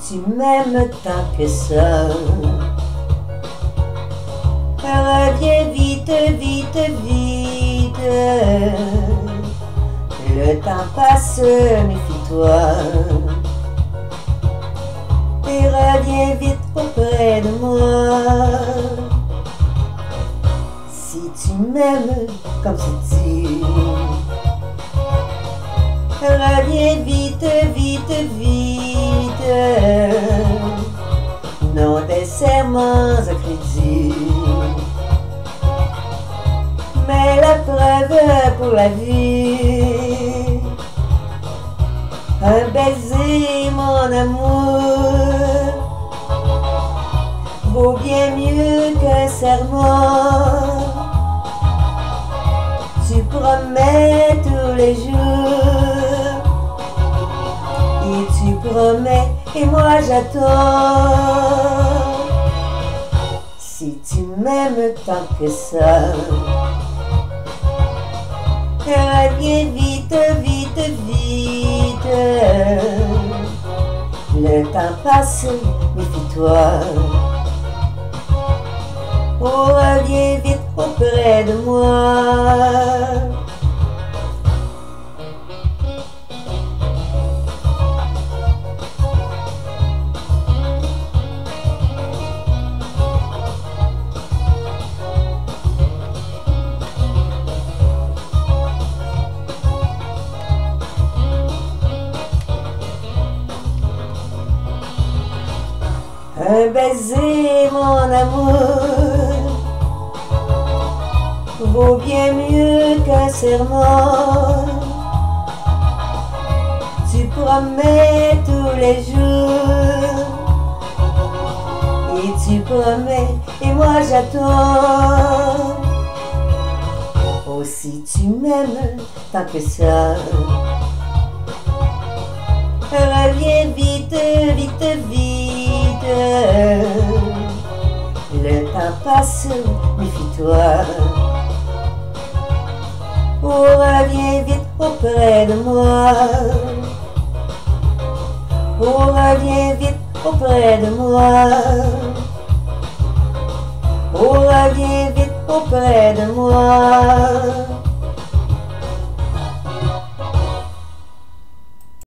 tu m'aimes tant que ça, reviens vite, vite, vite. Le temps passe, méfie-toi. Et reviens vite auprès de moi. Si tu m'aimes comme c'est-tu, reviens vite, vite, vite. Non des serments à crédit, mais la preuve pour la vie. Un baiser, mon amour, vaut bien mieux qu'un serment. Tu promets tous les jours, et tu promets, et moi j'attends. Si tu m'aimes tant que ça, reviens vite, vite, vite. Le temps passe, méfie-toi. Oh, reviens vite auprès de moi. Un baiser, mon amour, vaut bien mieux qu'un serment. Tu promets tous les jours, et tu promets, et moi j'attends. Oh, si tu m'aimes tant que ça, reviens vite, vite, vite. Le temps passe, méfie-toi. Oh, reviens vite auprès de moi. Oh, reviens vite auprès de moi. Oh, reviens vite auprès de moi.